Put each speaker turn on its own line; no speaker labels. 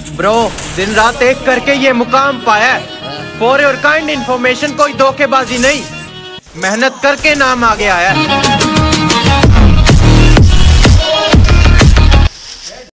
Bro दिन रात एक करके ये मुकाम पाया है। फॉर योर काइंड इन्फॉर्मेशन, कोई धोखेबाजी नहीं, मेहनत करके नाम आगे आया है।